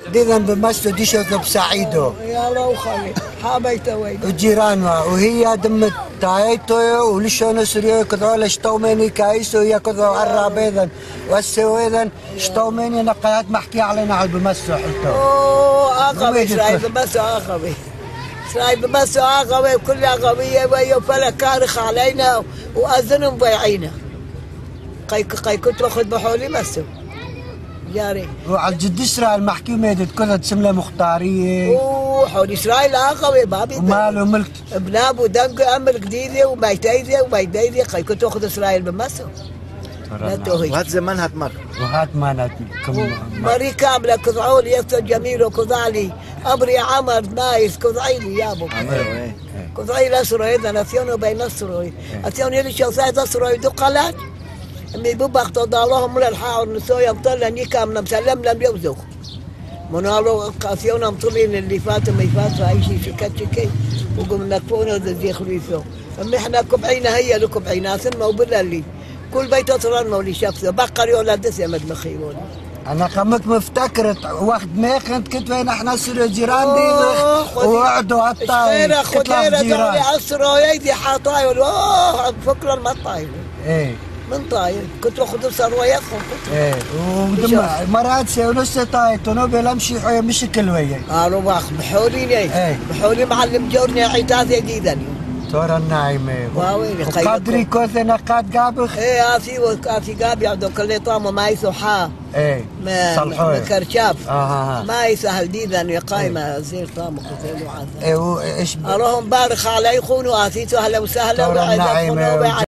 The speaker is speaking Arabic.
ديذا بمسو ديشو بسعيدو يا روخي حابيته وين وجيرانها وهي دمت تايتو ولشون سريو كذول شتومني كايسو هي كذول عرب اذا وسو اذا شتومني نقاط محكي علينا على بمسو حلتو اخوي شاي بمسو اخوي شاي بمسو اخوي كلها قويه ويا فلا كارخ علينا واذنهم ضيعينا قي كنت باخذ بحولي مسو جاري وعلى جد اسرائيل محكي ميدت كلها تسمله مختاريه حول اسرائيل اخوي بابي وماله ملك بلاب ودنق امر جديده وميتيدي قي كنت اخذ اسرائيل بمسو وهات زمان هات مر وهات مانات مري كامله كضعوا لي يسر جميل وكضعلي امري عمر نايس كضعيلي يا ابو كضعيل اسروي اذا نسيونه بين اسروي اسيوني اللي شو سايد اسروي دقلات امي ببخت اللهم للحاول نسوي ابطل اني كامله مسلم لم يوزخ منالو قاسيونا مطلين اللي فات ما يفات اي شيء شكتشكي وقمنا نكفونه ذي خليفه امي احنا كبعينا هي لكبعينا ثم وباللي كل بيت اطران مولي شافته بقري ولا دس يا مد مخيروني انا قمت مفتكرت واخد ماخذ كنت وين احنا سر جيران دي وقعدوا على الطايل خديره دولي عصروا يدي حاطايل فكر المطايل ايه من طايل كنت اخذ ثروياتهم ايه ودم مرات سيونس طايل تنوبل امشي حوي مش كل وياي روح بحولي ليه بحولي معلم جورني عيتاث جديدا ترى النايمه وقدري كوث نقاد قابخ ايه اسي قابي عندو كل طعمه ما يسوحا ايه صلحوه كرشاف ما يسهل ديدا يقايمه زين طعمه كثير وعاثه ايه ايش اروهم بارخ على يخونوا اسيتو اهلا وسهلا ترى النايمه